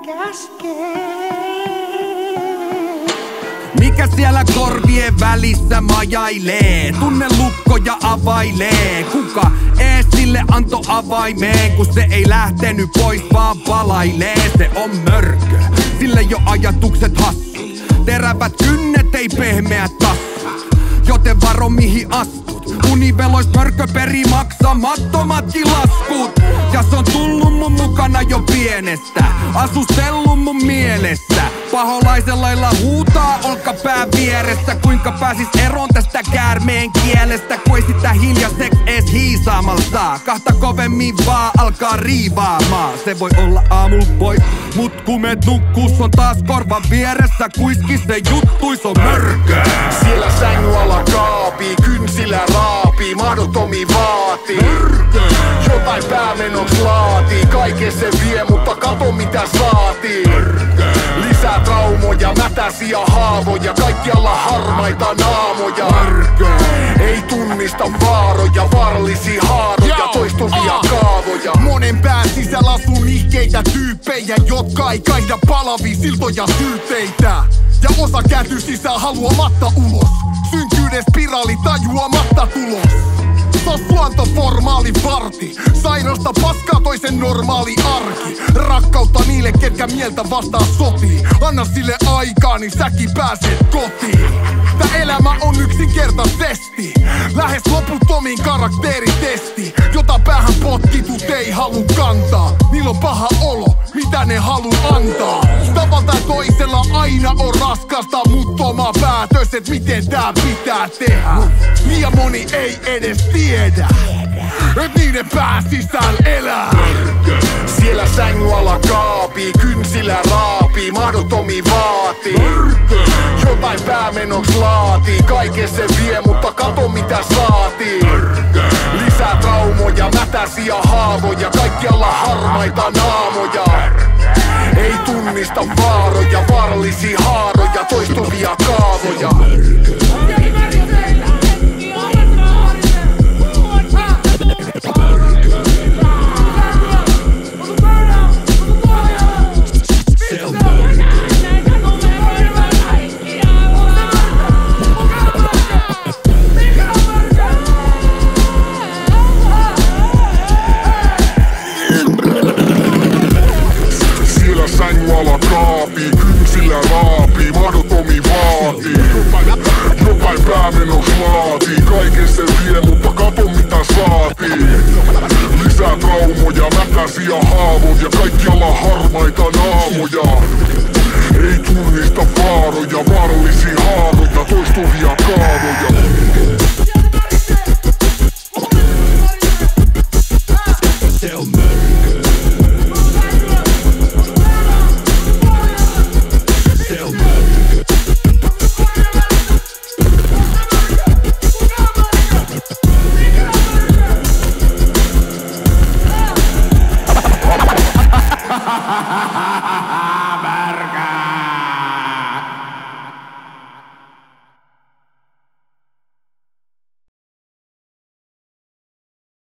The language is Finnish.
Mikä siellä korvien välissä majailee? Tunne lukkoja availee. Kuka ees sille anto avaimeen, kun se ei lähtenyt pois vaan palailee. Se on mörkö, sille jo ajatukset hassut. Terävät kynnet ei pehmeät tassut, joten varo mihin astut. Univelois mörkö peri maksamattomatkin laskut. Ja se on tullut mun mukana jo pienestä, asustellut mun mielessä. Paholaisen lailla huutaa olkapää vieressä. Kuinka pääsis eroon tästä käärmeen kielestä, kun ei sitä hiljaiseksi ees hiisaamalla saa. Kahta kovemmin vaan alkaa riivaamaan. Se voi olla aamul pois, mut kun meet nukkuus on taas korvan vieressä. Kuiski se juttuis on mörkö. Siellä sängy alla kaapii, kynsillä raapii, mahdottomia vaatii. Jotain päämenoks laatii, kaiken se vie, mutta kato mitä saatiin. Lisää traumoja, mätäsiä haavoja, kaikkialla harmaita naamoja. Ei tunnista vaaroja, vaarallisia haaroja, toistuvia kaavoja. Monen pään sisällä asuu nihkeitä tyyppejä, jotka ei kaihda palavia siltoja syyteitä. Ja osa kääntyy sisään haluamatta ulos, synkyyden spiraali tajuamatta tulos. Se on luontoformaali varti, sairasta paskaa toisen normaali arki. Rakkautta niille, ketkä mieltä vastaan sotii. Anna sille aikaa, niin säkin pääset kotiin. Tää elämä on yksinkertaisesti lähes loputtomiin karakteritesti, jota päähän potkitut ei halu kantaa. Niillä on paha olo, mitä ne halu antaa. Tavalla tai toisella aina on raskasta, mutta oma päätös, et miten tää pitää tehdä. Liian moni ei edes tiedä, et niiden pää sisään elää. Siellä sängy alla kaapii, kynsillä raapii, mahdottomia vaatii. Jotain päämenoks laatii, kaiken se vie, mutta kato mitä saatiin. Lisää traumoja, mätäsiä haavoja, kaikkialla harmaita naamoja. Ei tunnista vaaroja, vaarallisia haaroja, toistuvia kaavoja. Kaapii, kynsillä raapii, mahdottomia vaatii. Jotain päämenoks laatii, kaiken se vie, mutta kato mitä saatiin. Lisää traumoja, mätäsiä haavoja, kaikkialla harmaita naamoja. Ei tunnista vaaroja, vaarallisia haaroja, toistuvia kaavoja.